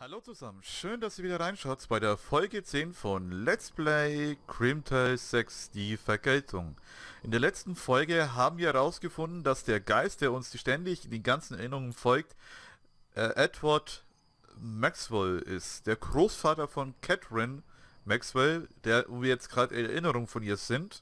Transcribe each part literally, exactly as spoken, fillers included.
Hallo zusammen, schön, dass ihr wieder reinschaut bei der Folge zehn von Let's Play Grimtale sechs, die Vergeltung. In der letzten Folge haben wir herausgefunden, dass der Geist, der uns ständig die ganzen Erinnerungen folgt, äh, Edward Maxwell ist, der Großvater von Catherine Maxwell, der wo wir jetzt gerade Erinnerungen von ihr sind.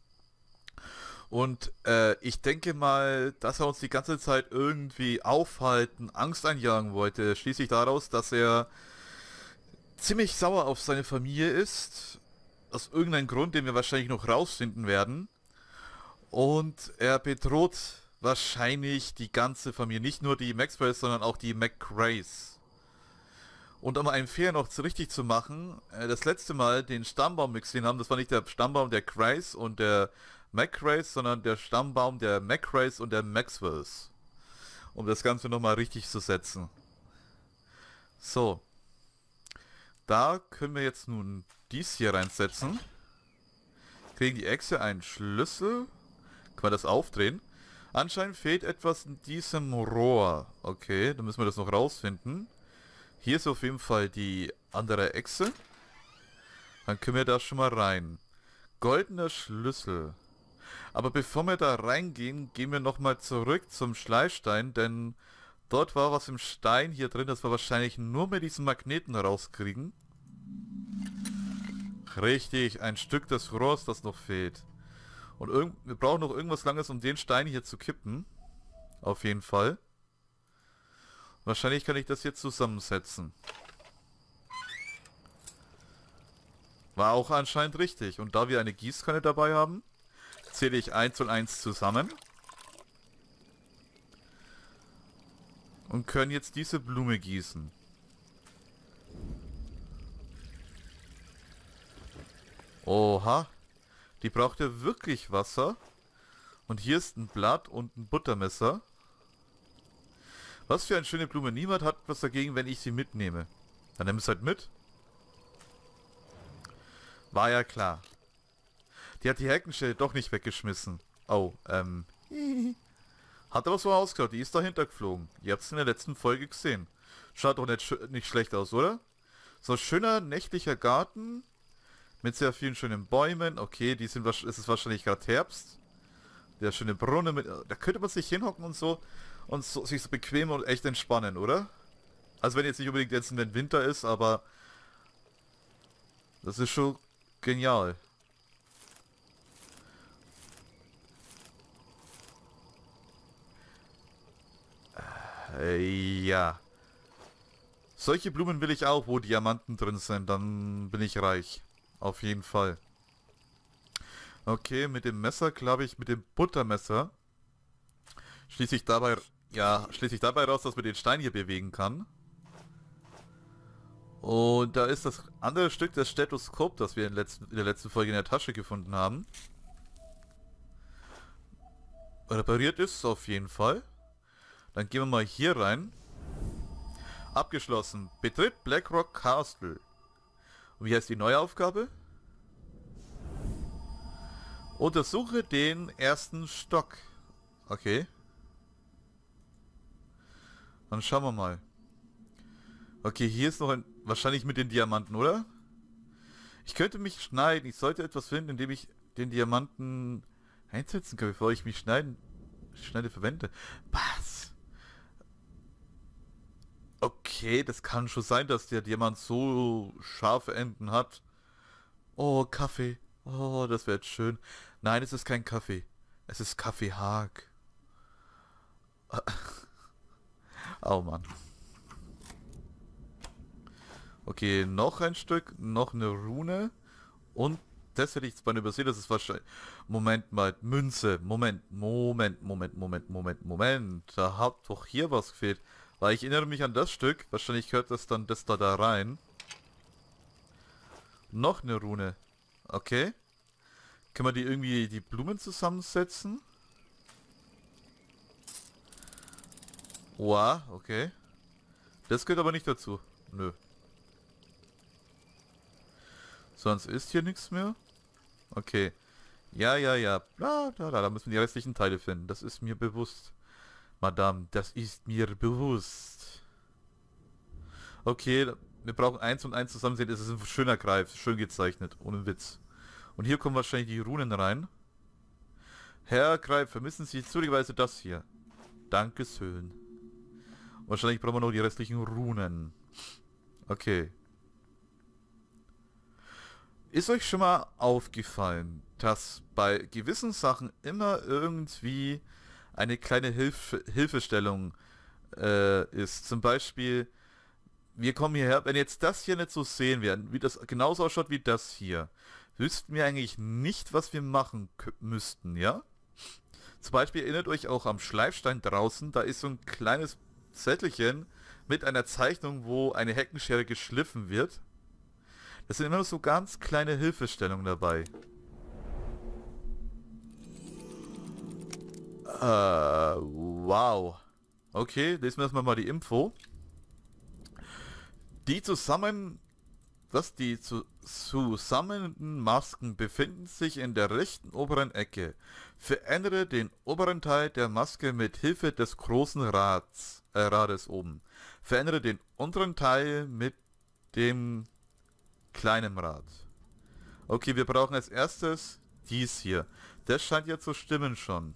Und äh, ich denke mal, dass er uns die ganze Zeit irgendwie aufhalten, Angst einjagen wollte. Schließlich daraus, dass er ziemlich sauer auf seine Familie ist. Aus irgendeinem Grund, den wir wahrscheinlich noch rausfinden werden. Und er bedroht wahrscheinlich die ganze Familie. Nicht nur die Maxwells, sondern auch die McRaes. Und um einen Fehler noch zu richtig zu machen, äh, das letzte Mal den Stammbaum gesehen haben, das war nicht der Stammbaum der Crays und der McRaes, sondern der Stammbaum der McRaes und der Maxwells. Um das Ganze nochmal richtig zu setzen. So. Da können wir jetzt nun dies hier reinsetzen. Kriegen die Echse einen Schlüssel. Können wir das aufdrehen? Anscheinend fehlt etwas in diesem Rohr. Okay, dann müssen wir das noch rausfinden. Hier ist auf jeden Fall die andere Echse. Dann können wir da schon mal rein. Goldener Schlüssel. Aber bevor wir da reingehen, gehen wir nochmal zurück zum Schleifstein, denn dort war was im Stein hier drin, das wir wahrscheinlich nur mit diesen Magneten rauskriegen. Richtig, ein Stück des Rohrs, das noch fehlt. Und irgend wir brauchen noch irgendwas Langes, um den Stein hier zu kippen. Auf jeden Fall. Wahrscheinlich kann ich das jetzt zusammensetzen. War auch anscheinend richtig. Und da wir eine Gießkanne dabei haben, zähle ich eins und eins zusammen. Und können jetzt diese Blume gießen. Oha. Die braucht ja wirklich Wasser. Und hier ist ein Blatt und ein Buttermesser. Was für eine schöne Blume. Niemand hat was dagegen, wenn ich sie mitnehme. Dann nimm es halt mit. War ja klar. Die hat die Heckenschelle doch nicht weggeschmissen. Oh, ähm. Hat aber so ausgeschaut. Die ist dahinter geflogen. Ihr habt es in der letzten Folge gesehen. Schaut doch nicht, sch nicht schlecht aus, oder? So ein schöner nächtlicher Garten. Mit sehr vielen schönen Bäumen. Okay, die sind es ist wahrscheinlich gerade Herbst. Der schöne Brunnen mit. Da könnte man sich hinhocken und so. Und so, sich so bequem und echt entspannen, oder? Also wenn jetzt nicht unbedingt jetzt ein Winter ist, aber das ist schon genial. Äh, ja. Solche Blumen will ich auch, wo Diamanten drin sind, dann bin ich reich. Auf jeden Fall. Okay, mit dem Messer, glaube ich, mit dem Buttermesser schließe ich dabei, ja, schließe ich dabei raus, dass man den Stein hier bewegen kann. Und da ist das andere Stück des Stethoskop, das wir in, letzten, in der letzten Folge in der Tasche gefunden haben. Repariert ist es auf jeden Fall. Dann gehen wir mal hier rein. Abgeschlossen. Betritt Blackrock Castle. Und wie heißt die neue Aufgabe? Untersuche den ersten Stock. Okay. Dann schauen wir mal. Okay, hier ist noch ein... Wahrscheinlich mit den Diamanten, oder? Ich könnte mich schneiden. Ich sollte etwas finden, in dem ich den Diamanten einsetzen kann, bevor ich mich schneiden... Schneide verwende. Was? Okay, das kann schon sein, dass der Diamant so scharfe Enden hat. Oh, Kaffee. Oh, das wäre jetzt schön. Nein, es ist kein Kaffee. Es ist Kaffeehag. Oh Mann. Okay, noch ein Stück, noch eine Rune. Und das hätte ich jetzt mal übersehen, das ist wahrscheinlich... Moment mal, Münze. Moment, Moment, Moment, Moment, Moment, Moment. Da hat doch hier was gefehlt. Weil ich erinnere mich an das Stück. Wahrscheinlich gehört das dann das da da rein. Noch eine Rune. Okay. Können wir die irgendwie die Blumen zusammensetzen? Wow, okay. Das gehört aber nicht dazu. Nö. Sonst ist hier nichts mehr. Okay. Ja, ja, ja. Bla, bla, bla. Da müssen wir die restlichen Teile finden. Das ist mir bewusst. Madame, das ist mir bewusst. Okay, wir brauchen eins und eins zusammensehen. Das ist ein schöner Greif, schön gezeichnet, ohne Witz. Und hier kommen wahrscheinlich die Runen rein. Herr Greif, vermissen Sie zufälligerweise das hier? Dankeschön. Wahrscheinlich brauchen wir noch die restlichen Runen. Okay. Ist euch schon mal aufgefallen, dass bei gewissen Sachen immer irgendwie eine kleine Hilf Hilfestellung äh, ist? Zum Beispiel, wir kommen hierher, wenn jetzt das hier nicht so sehen werden, wie das genauso ausschaut wie das hier, wüssten wir eigentlich nicht, was wir machen müssten, ja? Zum Beispiel erinnert euch auch am Schleifstein draußen, da ist so ein kleines Zettelchen mit einer Zeichnung, wo eine Heckenschere geschliffen wird. Das sind immer so ganz kleine Hilfestellungen dabei. Äh, wow. Okay, lesen wir erstmal mal die Info. Die zusammen... Was die zu, zusammenhängenden Masken befinden sich in der rechten oberen Ecke. Verändere den oberen Teil der Maske mit Hilfe des großen Rads, äh, Rades oben. Verändere den unteren Teil mit dem kleinen Rad. Okay, wir brauchen als erstes dies hier. Das scheint ja zu stimmen schon.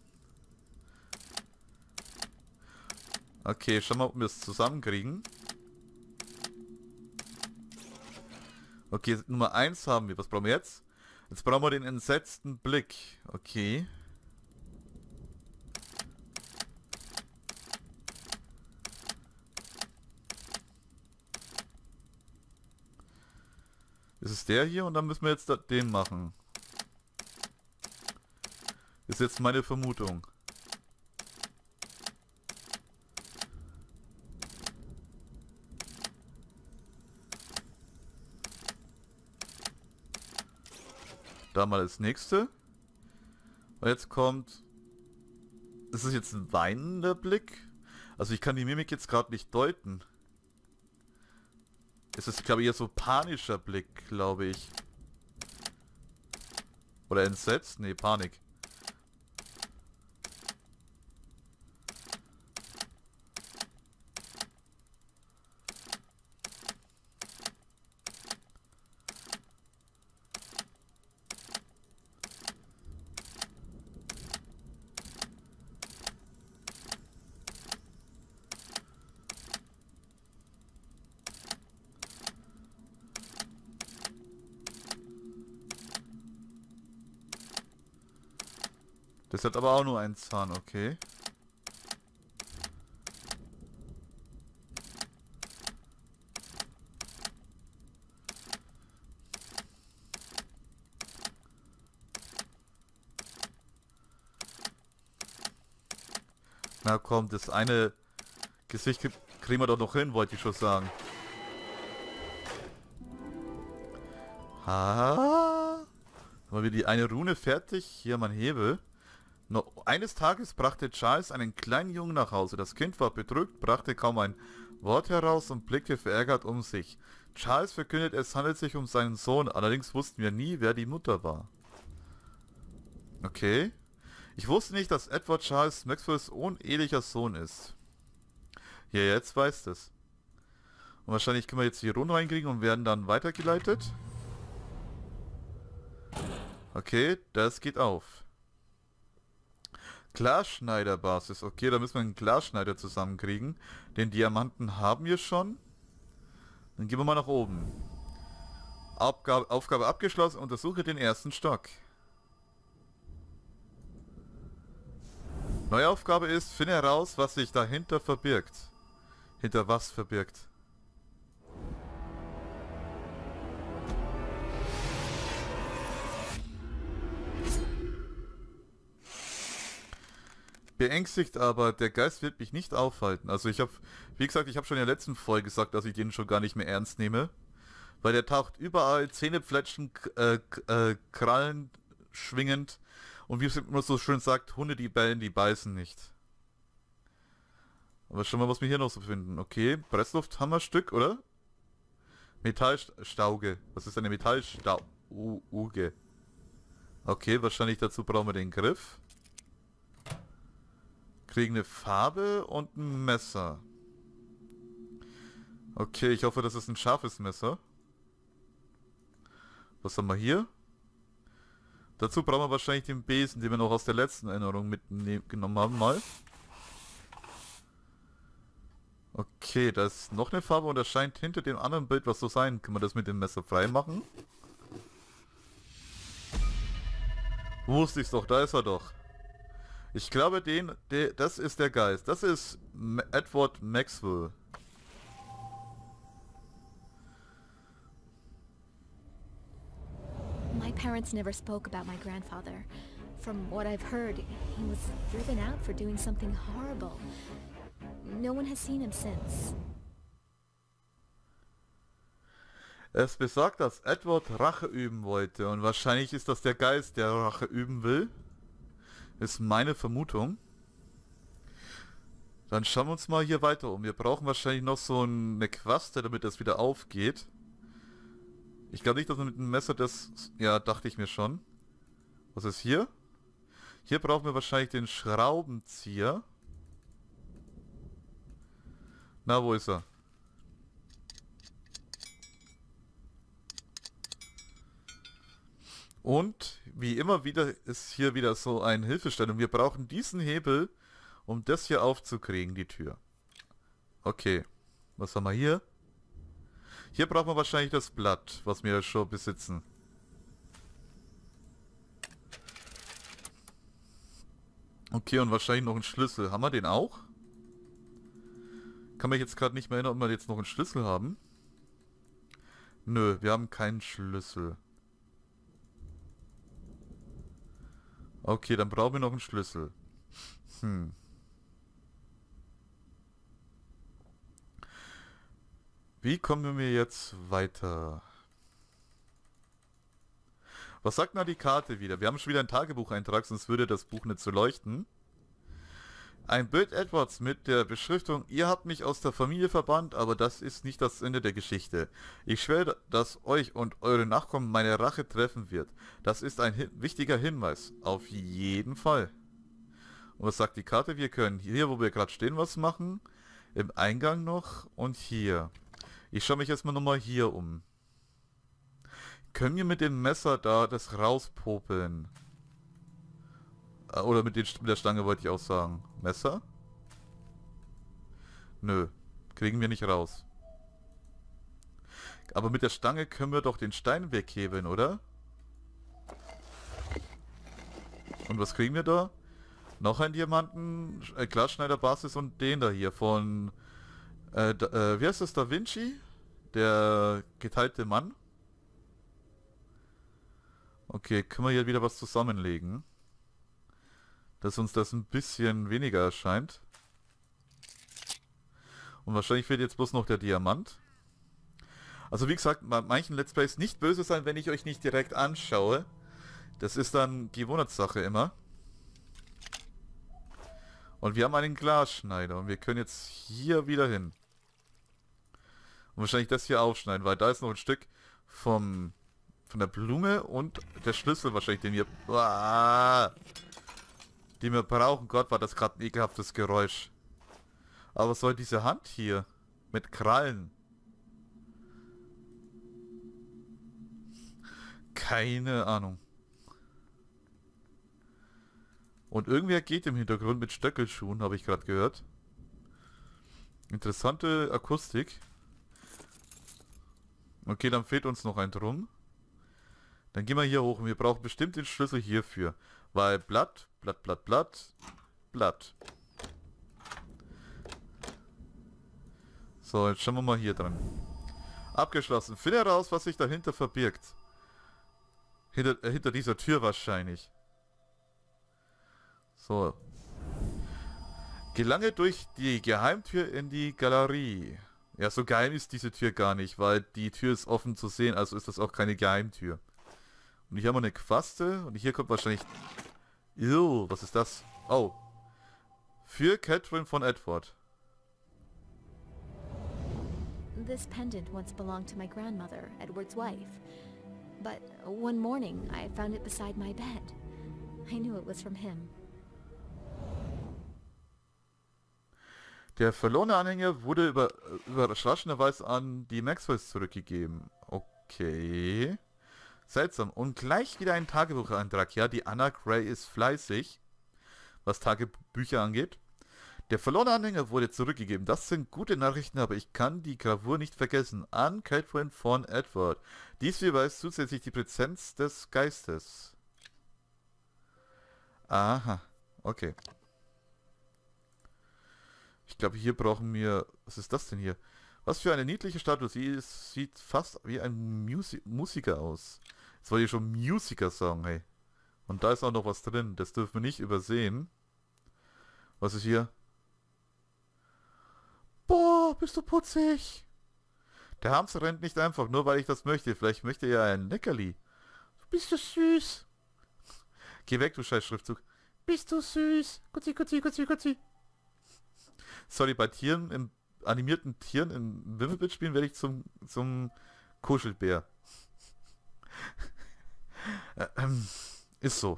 Okay, schauen wir mal, ob wir es zusammenkriegen. Okay, Nummer eins haben wir. Was brauchen wir jetzt? Jetzt brauchen wir den entsetzten Blick. Okay. Das ist der hier und dann müssen wir jetzt den machen. Das ist jetzt meine Vermutung. Da mal das nächste. Und jetzt kommt... Ist es jetzt ein weinender Blick? Also ich kann die Mimik jetzt gerade nicht deuten. Es ist, glaube ich, eher so panischer Blick, glaube ich. Oder entsetzt? Nee, Panik. Das hat aber auch nur einen Zahn, okay. Na komm, das eine Gesicht kriegen wir doch noch hin, wollte ich schon sagen. Ha. Haben wir die eine Rune fertig? Hier mein Hebel. Noch eines Tages brachte Charles einen kleinen Jungen nach Hause. Das Kind war bedrückt, brachte kaum ein Wort heraus und blickte verärgert um sich. Charles verkündet, es handelt sich um seinen Sohn, allerdings wussten wir nie, wer die Mutter war. Okay. Ich wusste nicht, dass Edward Charles Maxwells unehelicher Sohn ist. Ja, jetzt weißt es. Und wahrscheinlich können wir jetzt hier Runde reinkriegen und werden dann weitergeleitet. Okay, das geht auf. Glasschneiderbasis. Okay, da müssen wir einen Glasschneider zusammenkriegen. Den Diamanten haben wir schon. Dann gehen wir mal nach oben. Aufgabe, Aufgabe abgeschlossen. Untersuche den ersten Stock. Neue Aufgabe ist, finde heraus, was sich dahinter verbirgt. Hinter was verbirgt? Beängstigt, aber der Geist wird mich nicht aufhalten. Also ich habe, wie gesagt, ich habe schon in der letzten Folge gesagt, dass ich den schon gar nicht mehr ernst nehme. Weil der taucht überall, Zähnefletschen, äh, äh, Krallen schwingend. Und wie es immer so schön sagt, Hunde, die bellen, die beißen nicht. Aber schauen wir mal, was wir hier noch so finden. Okay, Presslufthammerstück, oder? Metallstauge. Was ist eine Metallstauge? Okay, wahrscheinlich dazu brauchen wir den Griff. Kriegen eine Farbe und ein Messer. Okay, ich hoffe, das ist ein scharfes Messer. Was haben wir hier? Dazu brauchen wir wahrscheinlich den Besen, den wir noch aus der letzten Erinnerung mitgenommen haben, mal. Okay, da ist noch eine Farbe und das scheint hinter dem anderen Bild was zu sein. Können wir das mit dem Messer frei machen? Wusste ich's doch, da ist er doch. Ich glaube, den, der, das ist der Geist. Das ist M- Edward Maxwell. My parents never spoke about my grandfather. From what I've heard, he was driven out for doing something horrible. No one has seen him since. Es besagt, dass Edward Rache üben wollte und wahrscheinlich ist das der Geist, der Rache üben will. Ist meine Vermutung. Dann schauen wir uns mal hier weiter um. Wir brauchen wahrscheinlich noch so eine Quaste, damit das wieder aufgeht. Ich glaube nicht, dass man mit dem Messer das... Ja, dachte ich mir schon. Was ist hier? Hier brauchen wir wahrscheinlich den Schraubenzieher. Na, wo ist er? Und wie immer wieder ist hier wieder so eine Hilfestellung. Wir brauchen diesen Hebel, um das hier aufzukriegen, die Tür. Okay. Was haben wir hier? Hier brauchen wir wahrscheinlich das Blatt, was wir schon besitzen. Okay, und wahrscheinlich noch einen Schlüssel. Haben wir den auch? Kann mich jetzt gerade nicht mehr erinnern, ob wir jetzt noch einen Schlüssel haben. Nö, wir haben keinen Schlüssel. Okay, dann brauchen wir noch einen Schlüssel. Hm. Wie kommen wir jetzt weiter? Was sagt denn die Karte wieder? Wir haben schon wieder einen Tagebucheintrag, sonst würde das Buch nicht so leuchten. Ein Bild Edwards mit der Beschriftung: Ihr habt mich aus der Familie verbannt, aber das ist nicht das Ende der Geschichte. Ich schwöre, dass euch und eure Nachkommen meine Rache treffen wird. Das ist ein hin- wichtiger Hinweis. Auf jeden Fall. Und was sagt die Karte? Wir können hier, wo wir gerade stehen, was machen. Im Eingang noch und hier. Ich schaue mich erstmal nochmal hier um. Können wir mit dem Messer da das rauspopeln? Oder mit, den, mit der Stange wollte ich auch sagen. Messer? Nö. Kriegen wir nicht raus. Aber mit der Stange können wir doch den Stein weghebeln, oder? Und was kriegen wir da? Noch ein Diamanten, äh, Glasschneiderbasis und den da hier von... Äh, da, äh, wie heißt das? Da Vinci? Der geteilte Mann? Okay, können wir hier wieder was zusammenlegen? Dass uns das ein bisschen weniger erscheint. Und wahrscheinlich fehlt jetzt bloß noch der Diamant. Also wie gesagt, bei manchen Let's Plays nicht böse sein, wenn ich euch nicht direkt anschaue. Das ist dann Gewohnheitssache immer. Und wir haben einen Glasschneider und wir können jetzt hier wieder hin. Und wahrscheinlich das hier aufschneiden, weil da ist noch ein Stück vom, von der Blume und der Schlüssel wahrscheinlich, den wir... Uah, die wir brauchen. Gott, war das gerade ein ekelhaftes Geräusch. Aber was soll diese Hand hier? Mit Krallen. Keine Ahnung. Und irgendwer geht im Hintergrund mit Stöckelschuhen, habe ich gerade gehört. Interessante Akustik. Okay, dann fehlt uns noch ein Drum. Dann gehen wir hier hoch und wir brauchen bestimmt den Schlüssel hierfür. Weil Blatt, Blatt, Blatt, Blatt, Blatt. So, jetzt schauen wir mal hier dran. Abgeschlossen. Finde heraus, was sich dahinter verbirgt. Hinter, äh, hinter dieser Tür wahrscheinlich. So. Gelange durch die Geheimtür in die Galerie. Ja, so geheim ist diese Tür gar nicht, weil die Tür ist offen zu sehen, also ist das auch keine Geheimtür. Und hier haben wir eine Quaste und hier kommt wahrscheinlich... Ew, was ist das? Oh. Für Catherine von Edward. This pendant once belonged to my grandmother, Edward's wife. But one morning, I found it beside my bed. I knew it was from him. Der verlorene Anhänger wurde über, überraschenderweise an die Maxwells zurückgegeben. Okay. Seltsam. Und gleich wieder ein Tagebucheintrag. Ja, die Anna Gray ist fleißig, was Tagebücher angeht. Der verlorene Anhänger wurde zurückgegeben. Das sind gute Nachrichten, aber ich kann die Gravur nicht vergessen. An Catherine von Edward. Dies beweist zusätzlich die Präsenz des Geistes. Aha. Okay. Ich glaube, hier brauchen wir... Was ist das denn hier? Was für eine niedliche Statue. Sie ist, sieht fast wie ein Musi Musiker aus. Jetzt wollte ich schon Musiker sagen, hey. Und da ist auch noch was drin. Das dürfen wir nicht übersehen. Was ist hier? Boah, bist du putzig. Der Hamster rennt nicht einfach, nur weil ich das möchte. Vielleicht möchte er ein Leckerli. Bist du süß. Geh weg, du scheiß Schriftzug. Bist du süß. Gutzi, gutzi, gutzi, gutzi. Sorry, bei Tieren, im animierten Tieren im Wimmelbild spielen werde ich zum, zum Kuschelbär. ähm, ist so.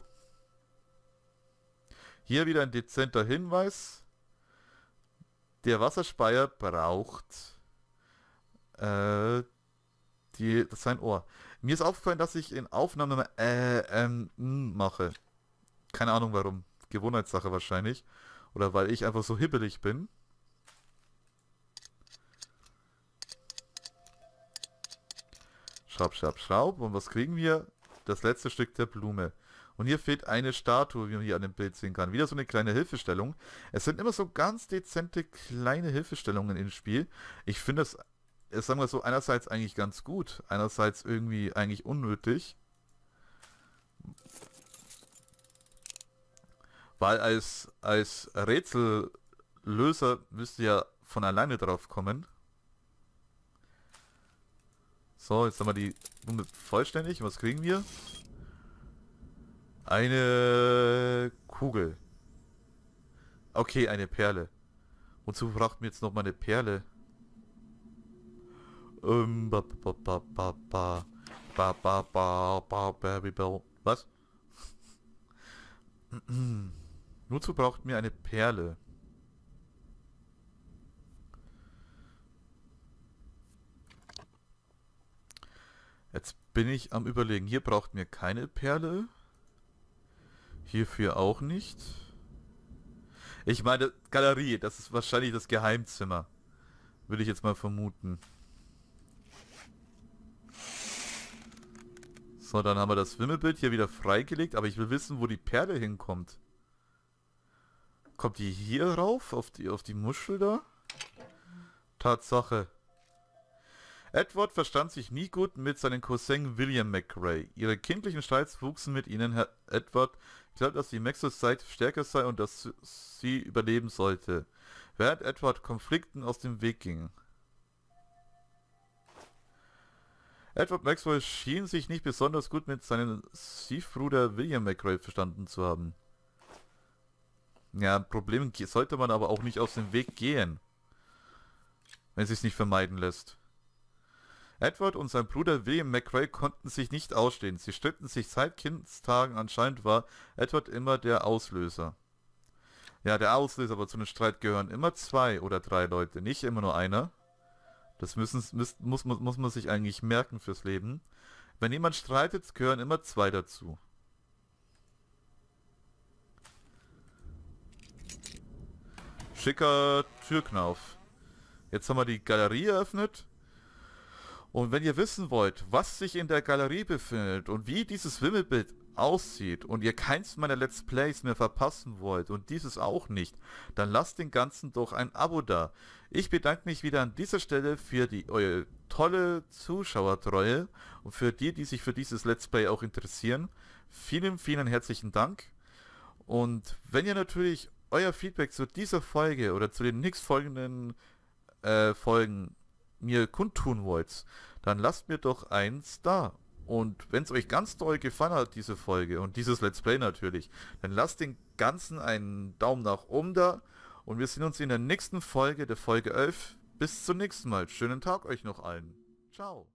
Hier wieder ein dezenter Hinweis. Der Wasserspeier braucht äh, die, das sein Ohr. Mir ist aufgefallen, dass ich in Aufnahmen immer äh, ähm, mache. Keine Ahnung warum. Gewohnheitssache wahrscheinlich. Oder weil ich einfach so hibbelig bin. Schraub, schraub, schraub. Und was kriegen wir? Das letzte Stück der Blume. Und hier fehlt eine Statue, wie man hier an dem Bild sehen kann. Wieder so eine kleine Hilfestellung. Es sind immer so ganz dezente kleine Hilfestellungen im Spiel. Ich finde es, es sagen wir so, einerseits eigentlich ganz gut, einerseits irgendwie eigentlich unnötig. Weil als, als Rätsellöser müsst ihr ja von alleine drauf kommen. So, jetzt haben wir die Blume vollständig. Was kriegen wir? Eine Kugel. Okay, eine Perle. Wozu braucht mir jetzt noch mal eine Perle? Ähm, ba, ba, ba, ba, ba, ba, ba, ba, ba, ba, ba, was? Wozu braucht mir eine Perle? Jetzt bin ich am Überlegen. Hier braucht mir keine Perle. Hierfür auch nicht. Ich meine, Galerie, das ist wahrscheinlich das Geheimzimmer. Würde ich jetzt mal vermuten. So, dann haben wir das Wimmelbild hier wieder freigelegt, aber ich will wissen, wo die Perle hinkommt. Kommt die hier rauf, auf die, auf die Muschel da? Tatsache. Edward verstand sich nie gut mit seinem Cousin William McRae. Ihre kindlichen Streits wuchsen mit ihnen. Herr Edward glaubt, dass die Maxwells Zeit stärker sei und dass sie überleben sollte, während Edward Konflikten aus dem Weg ging. Edward Maxwell schien sich nicht besonders gut mit seinem Stiefbruder William McRae verstanden zu haben. Ja, Problem sollte man aber auch nicht aus dem Weg gehen, wenn es sich nicht vermeiden lässt. Edward und sein Bruder William McRae konnten sich nicht ausstehen. Sie stritten sich seit Kindstagen. Anscheinend war Edward immer der Auslöser. Ja, der Auslöser, aber zu einem Streit gehören immer zwei oder drei Leute, nicht immer nur einer. Das müssen, muss, muss, muss man sich eigentlich merken fürs Leben. Wenn jemand streitet, gehören immer zwei dazu. Schicker Türknauf. Jetzt haben wir die Galerie eröffnet. Und wenn ihr wissen wollt, was sich in der Galerie befindet und wie dieses Wimmelbild aussieht und ihr keins meiner Let's Plays mehr verpassen wollt und dieses auch nicht, dann lasst den Ganzen doch ein Abo da. Ich bedanke mich wieder an dieser Stelle für die eure tolle Zuschauertreue und für die, die sich für dieses Let's Play auch interessieren. Vielen, vielen herzlichen Dank. Und wenn ihr natürlich euer Feedback zu dieser Folge oder zu den nächstfolgenden äh, Folgen mir kundtun wollt, dann lasst mir doch eins da. Und wenn es euch ganz doll gefallen hat, diese Folge und dieses Let's Play natürlich, dann lasst den Ganzen einen Daumen nach oben da. Und wir sehen uns in der nächsten Folge, der Folge elf. Bis zum nächsten Mal. Schönen Tag euch noch allen. Ciao.